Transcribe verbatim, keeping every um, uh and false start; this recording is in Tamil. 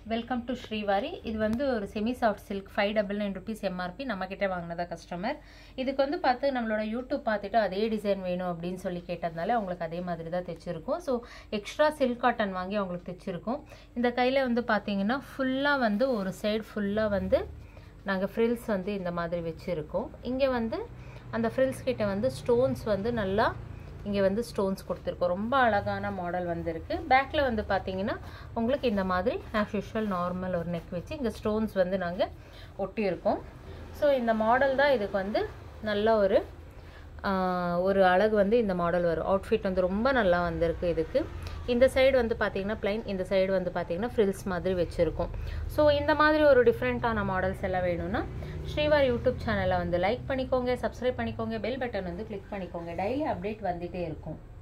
Welcome to Srivari. இது வந்து ஒரு semi soft silk five double nine rupees MRP நம்மக்கிட்ட வாங்கினதா கஸ்டமர். இதுக்கு வந்து பார்த்து நம்மளோட யூடியூப் பார்த்துட்டு அதே டிசைன் வேணும் அப்படின்னு சொல்லி கேட்டதுனால அவங்களுக்கு அதே மாதிரி தான் தைச்சிருக்கோம். ஸோ எக்ஸ்ட்ரா சில்க் காட்டன் வாங்கி அவங்களுக்கு தைச்சிருக்கோம். இந்த கையில் வந்து பார்த்தீங்கன்னா ஃபுல்லாக வந்து ஒரு சைடு ஃபுல்லாக வந்து நாங்கள் ஃப்ரில்ஸ் வந்து இந்த மாதிரி வச்சுருக்கோம். இங்கே வந்து அந்த ஃப்ரில்ஸ் கிட்ட வந்து ஸ்டோன்ஸ் வந்து நல்லா இங்கே வந்து ஸ்டோன்ஸ் கொடுத்துருக்கோம். ரொம்ப அழகான மாடல் வந்திருக்கு. பேக்கில் வந்து பார்த்தீங்கன்னா உங்களுக்கு இந்த மாதிரி ஆஸ் யூஷுவல் நார்மல் ஒரு நெக் வச்சு இங்கே ஸ்டோன்ஸ் வந்து நாங்கள் ஒட்டியிருக்கோம். ஸோ இந்த மாடல் தான் இதுக்கு வந்து நல்ல ஒரு ஒரு அழகு வந்து இந்த மாடல் வரும். அவுட்ஃபிட் வந்து ரொம்ப நல்லா வந்திருக்கு. இதுக்கு இந்த சைடு வந்து பார்த்தீங்கன்னா பிளைன், இந்த சைடு வந்து பார்த்தீங்கன்னா ஃப்ரில்ஸ் மாதிரி வச்சுருக்கோம். ஸோ இந்த மாதிரி ஒரு டிஃப்ரெண்ட்டான மாடல்ஸ் எல்லாம் வேணும்னா ஸ்ரீவாரி யூடியூப் சேனலை வந்து லைக் பண்ணிக்கோங்க, சப்ஸ்கிரைப் பண்ணிக்கோங்க, பெல் பட்டன் வந்து கிளிக் பண்ணிக்கோங்க. டெய்லி அப்டேட் வந்துகிட்டே இருக்கும்.